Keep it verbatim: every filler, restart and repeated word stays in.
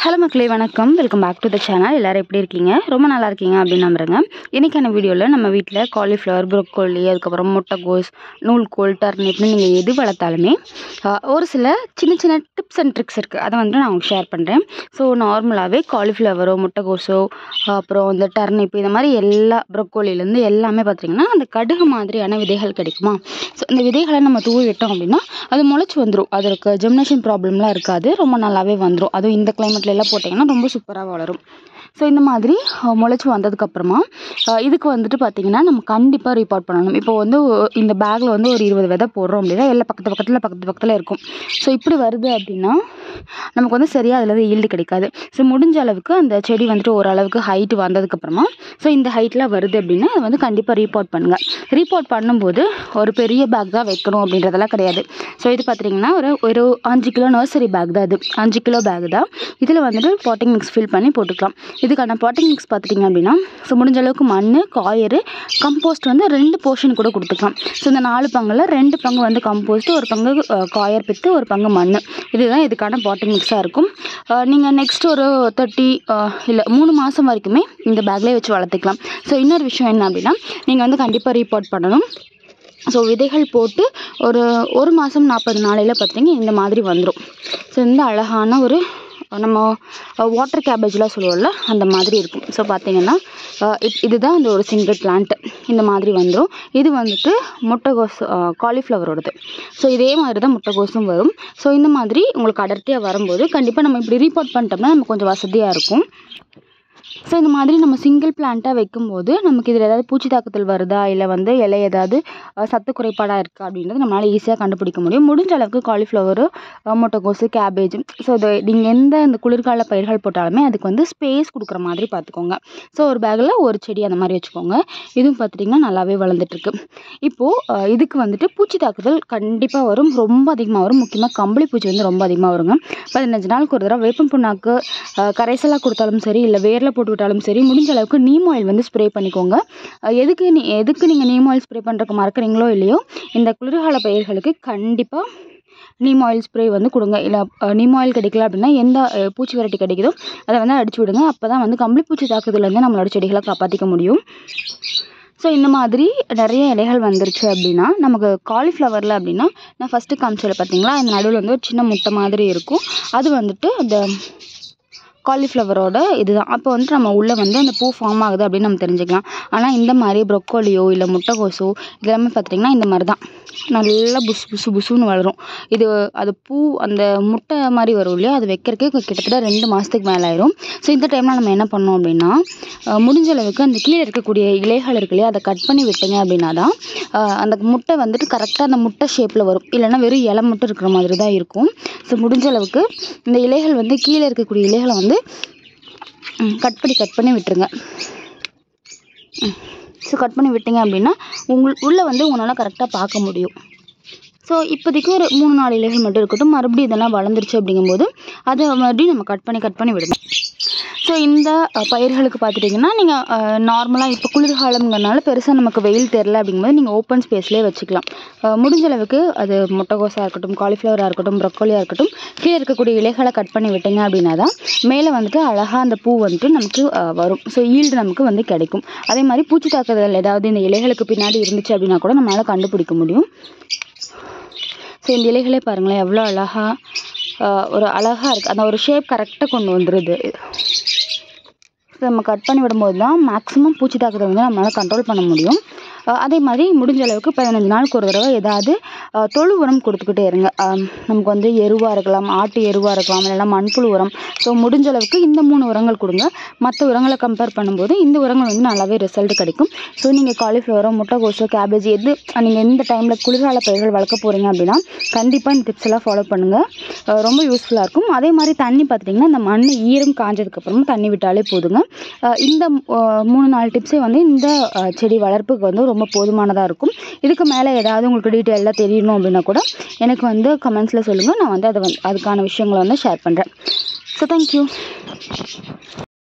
Hello மக்களே, வணக்கம். Welcome back to the channel. எல்லோரும் எப்படி இருக்கீங்க? ரொம்ப நல்லா இருக்கீங்க அப்படின்னு நம்புறேங்க. இன்றைக்கான வீடியோவில் நம்ம வீட்டில் காலிஃப்ளவர், ப்ரோக்கோலி, அதுக்கப்புறம் முட்டைகோஸ், நூல்கோல், டர்னிப்னு நீங்கள் எது வளர்த்தாலுமே ஒரு சில சின்ன சின்ன டிப்ஸ் அண்ட் ட்ரிக்ஸ் இருக்குது. அதை வந்து நான் உங்களுக்கு ஷேர் பண்ணுறேன். ஸோ நார்மலாகவே காலிஃப்ளவரோ, முட்டைகோஸோ, அப்புறம் இந்த டர்னிப், இந்த மாதிரி எல்லா ப்ரோக்கோலிலேருந்து எல்லாமே பார்த்திங்கன்னா அந்த கடுகு மாதிரியான விதைகள் கிடைக்குமா. ஸோ இந்த விதைகளை நம்ம தூவி விட்டோம் அப்படின்னா அது முளைச்சி வந்துடும். அதற்கு ஜெர்மினேஷன் ப்ராப்ளம்லாம் இருக்காது, ரொம்ப நல்லாவே வந்துடும். அதுவும் இந்த கிளைமேட்ல எல்லாம் போட்டிங்கன்னா ரொம்ப சூப்பராக வளரும். ஸோ இந்த மாதிரி முளைச்சி வந்ததுக்கப்புறமா இதுக்கு வந்துட்டு பார்த்திங்கன்னா நம்ம கண்டிப்பாக ரீபாட் பண்ணணும். இப்போ வந்து இந்த பேக்கில் வந்து ஒரு இருபது விதை போடுறோம் அப்படின்னா எல்லாம் பக்கத்து பக்கத்தில் பக்கத்து பக்கத்தில் இருக்கும். ஸோ இப்படி வருது அப்படின்னா நமக்கு வந்து சரியாக அதில் வந்து ஈல்டு கிடைக்காது. ஸோ முடிஞ்ச அளவுக்கு அந்த செடி வந்துட்டு ஓரளவுக்கு ஹைட்டு வந்ததுக்கப்புறமா ஸோ இந்த ஹைட்லாம் வருது அப்படின்னா அதை வந்து கண்டிப்பாக ரீபாட் பண்ணுங்கள். ரீபாட் பண்ணும்போது ஒரு பெரிய பேக் தான் வைக்கணும் அப்படின்றதெல்லாம் கிடையாது. ஸோ இது பார்த்திங்கன்னா ஒரு ஒரு அஞ்சு கிலோ நர்சரி பேக் தான். இது அஞ்சு கிலோ பேக் தான். இதில் வந்துட்டு பாட்டிங் மிக்ஸ் ஃபில் பண்ணி போட்டுக்கலாம். இதுக்கான பாட்டிங் மிக்ஸ் பார்த்துட்டிங்க அப்படின்னா ஸோ முடிஞ்ச அளவுக்கு மண், காயர், கம்போஸ்ட் வந்து ரெண்டு போர்ஷன் கூட கொடுத்துக்கலாம். ஸோ இந்த நாலு பங்கில் ரெண்டு பங்கு வந்து கம்போஸ்ட்டு, ஒரு பங்கு காயர் பித்து, ஒரு பங்கு மண். இதுதான் இதுக்கான பாட்டிங் மிக்ஸாக இருக்கும். நீங்கள் நெக்ஸ்ட் ஒரு தேர்ட்டி இல்லை மூணு மாதம் வரைக்குமே இந்த பேக்லேயே வச்சு வளர்த்துக்கலாம். ஸோ இன்னொரு விஷயம் என்ன அப்படின்னா நீங்கள் வந்து கண்டிப்பாக ரீபாட் பண்ணணும். ஸோ விதைகள் போட்டு ஒரு ஒரு மாதம் நாற்பது நாளையில் பார்த்திங்க இந்த மாதிரி வந்துடும். ஸோ இந்த அழகான ஒரு நம்ம வாட்டர் கேபேஜ்லாம் சொல்லுவோம்ல அந்த மாதிரி இருக்கும். ஸோ பார்த்திங்கன்னா இதுதான் அந்த ஒரு சிங்கிள் பிளான்ட்டு இந்த மாதிரி வந்துடும். இது வந்துட்டு முட்டைகோஸ் காலிஃப்ளவரோடது. ஸோ இதே மாதிரி தான் முட்டைகோஸும் வரும். ஸோ இந்த மாதிரி உங்களுக்கு அடர்த்தியாக வரும்போது கண்டிப்பாக நம்ம இப்படி ரீபாட் பண்ணிட்டோம்னா நமக்கு கொஞ்சம் வசதியாக இருக்கும். ஸோ இந்த மாதிரி நம்ம சிங்கிள் பிளான்ட்டாக வைக்கும்போது நமக்கு இதில் ஏதாவது பூச்சி தாக்குதல் வருதா, இல்லை வந்து இலை ஏதாவது சத்து குறைபாடாக இருக்கா அப்படின்றது நம்மளால் ஈஸியாக கண்டுபிடிக்க முடியும். முடிஞ்ச அளவுக்கு காலிஃப்ளவரு, முட்டைகோஸு, கேபேஜ், ஸோ இது நீங்கள் எந்த இந்த குளிர்கால பயிர்கள் போட்டாலுமே அதுக்கு வந்து ஸ்பேஸ் கொடுக்குற மாதிரி பார்த்துக்கோங்க. ஸோ ஒரு பேக்கில் ஒரு செடி அந்த மாதிரி வச்சுக்கோங்க. இதுவும் பார்த்துட்டிங்கன்னா நல்லாவே வளர்ந்துட்டுருக்கு. இப்போது இதுக்கு வந்துட்டு பூச்சி தாக்குதல் கண்டிப்பாக வரும், ரொம்ப அதிகமாக வரும். முக்கியமாக கம்பளி பூச்சி வந்து ரொம்ப அதிகமாக வருங்க. பதினஞ்சு நாளுக்கு ஒரு தடவை வேப்பம் புண்ணாக்கு கரைசலாக கொடுத்தாலும் சரி, இல்லை வேரில் போட்டு விட்டாலும் சரி, முடிஞ்ச அளவுக்கு நீம் ஆயில் வந்து ஸ்ப்ரே பண்ணிக்கோங்க. எதுக்கு நீ எதுக்கு நீங்கள் நீம் ஆயில் ஸ்ப்ரே பண்ணுறதுக்கு மறக்கிறீங்களோ இல்லையோ, இந்த குளிர்கால பயிர்களுக்கு கண்டிப்பாக நீம் ஆயில் ஸ்ப்ரே வந்து கொடுங்க. இல்லை நீம் ஆயில் கிடைக்கல அப்படின்னா எந்த பூச்சி வெரைட்டி கிடைக்குதோ அதை வந்து அடிச்சு விடுங்க. அப்போ தான் வந்து கம்பளி பூச்சி தாக்குதலேருந்து நம்மளோட செடிகளை காப்பாற்றிக்க முடியும். ஸோ இந்த மாதிரி நிறைய இலைகள் வந்துருச்சு அப்படின்னா நமக்கு காலிஃப்ளவரில் அப்படின்னா நான் ஃபஸ்ட்டு காமிச்சதில் பார்த்தீங்களா அந்த நடுவில் வந்து ஒரு சின்ன முட்டை மாதிரி இருக்கும். அது வந்துட்டு அந்த காலிஃப்ளவரோட இதுதான். அப்போ வந்துட்டு நம்ம உள்ளே வந்து அந்த பூ ஃபார்ம் ஆகுது அப்படின்னு நம்ம தெரிஞ்சுக்கலாம். ஆனால் இந்த மாதிரி ப்ரொக்கோலியோ இல்லை முட்டைகோஸோ இதெல்லாமே பார்த்திங்கன்னா இந்த மாதிரி தான் நல்லா புசு புசு புசுன்னு வளரும். இது அது பூ அந்த முட்டை மாதிரி வரும் இல்லையா, அது வைக்கிறதுக்கு கிட்டத்தட்ட ரெண்டு மாதத்துக்கு மேலே ஆயிரும். ஸோ இந்த டைமில் நம்ம என்ன பண்ணோம் அப்படின்னா முடிஞ்ச அளவுக்கு அந்த கீழே இருக்கக்கூடிய இலைகள் இருக்கு இல்லையா அதை கட் பண்ணி விட்டீங்க அப்படின்னா தான் அந்த முட்டை வந்துட்டு கரெக்டாக அந்த முட்டை ஷேப்பில் வரும். இல்லைன்னா வெறும் இலை மட்டும் இருக்கிற மாதிரி தான் இருக்கும். ஸோ முடிஞ்ச அளவுக்கு இந்த இலைகள் வந்து கீழே இருக்கக்கூடிய இலைகளை வந்து கட் பண்ணி கட் பண்ணி விட்டுருங்க. ஸோ கட் பண்ணி விட்டீங்க அப்படின்னா உங்கள் உள்ளே வந்து உங்களால் கரெக்டாக பார்க்க முடியும். ஸோ இப்போதைக்கு ஒரு மூணு நாலு இலைகள் மட்டும் இருக்கட்டும். மறுபடியும் இதெல்லாம் வளர்ந்துருச்சு அப்படிங்கும்போது அதை மறுபடியும் நம்ம கட் பண்ணி கட் பண்ணி விடணும். ஸோ இந்த பயிர்களுக்கு பார்த்துட்டிங்கன்னா நீங்கள் நார்மலாக இப்போ குளிர்காலங்கிறனால பெருசாக நமக்கு வெயில் தெரில அப்படிங்கும்போது நீங்கள் ஓப்பன் ஸ்பேஸ்லேயே வச்சுக்கலாம். முடிஞ்ச அளவுக்கு அது முட்டைகோஸாக இருக்கட்டும், காலிஃப்ளவராக இருக்கட்டும், ப்ரொக்கோலியாக இருக்கட்டும், கீழே இருக்கக்கூடிய இலைகளை கட் பண்ணி விட்டீங்க அப்படின்னா தான் மேலே வந்துட்டு அழகாக அந்த பூ வந்துட்டு நமக்கு வரும். ஸோ ஈல்டு நமக்கு வந்து கிடைக்கும். அதே மாதிரி பூச்சி தாக்குதல் ஏதாவது இந்த இலைகளுக்கு பின்னாடி இருந்துச்சு அப்படின்னா கூட நம்மளால் கண்டுபிடிக்க முடியும். ஸோ இந்த இலைகளே பாருங்களேன் எவ்வளோ அழகாக ஒரு அழகாக இருக்குது. அந்த ஒரு ஷேப் கரெக்டாக கொண்டு வந்துடுது. நம்ம கட் பண்ணி விடும்போது தான் மேக்ஸிமம் பூச்சி தாக்குதல் வந்து நம்மளால் கண்ட்ரோல் பண்ண முடியும். அதே மாதிரி முடிஞ்ச அளவுக்கு பதினஞ்சு நாளுக்கு ஒரு தடவை ஏதாவது தொழு உரம் கொடுத்துக்கிட்டே இருங்க. நமக்கு வந்து எருவாக இருக்கலாம், ஆட்டு எருவாக இருக்கலாம், இல்லைனா மண்புழு உரம். ஸோ முடிஞ்ச அளவுக்கு இந்த மூணு உரங்கள் கொடுங்க. மற்ற உரங்களை கம்பேர் பண்ணும்போது இந்த உரங்கள் வந்து நல்லாவே ரிசல்ட் கிடைக்கும். ஸோ நீங்கள் காலிஃப்ளவரோ, முட்டைகோஸோ, கேபேஜ் எது நீங்கள் எந்த டைமில் குளிர்கால பயிர்கள் வளர்க்க போகிறீங்க அப்படின்னா கண்டிப்பாக இந்த டிப்ஸ் எல்லாம் ஃபாலோ பண்ணுங்கள். ரொம்ப யூஸ்ஃபுல்லாக இருக்கும். அதே மாதிரி தண்ணி பார்த்திங்கன்னா இந்த மண் ஈரம் காஞ்சதுக்கப்புறமா தண்ணி விட்டாலே போதுங்க. இந்த மூணு நாலு டிப்ஸே வந்து இந்த செடி வளர்ப்புக்கு வந்து ரொம்ப போதுமானதாக இருக்கும். இதுக்கு மேலே ஏதாவது உங்களுக்கு டீட்டெயிலாக தெரியணும் அப்படின்னா கூட எனக்கு வந்து கமெண்ட்ஸில் சொல்லுங்கள். நான் வந்து அதை வந்து அதுக்கான விஷயங்களை வந்து ஷேர் பண்ணுறேன். So thank you.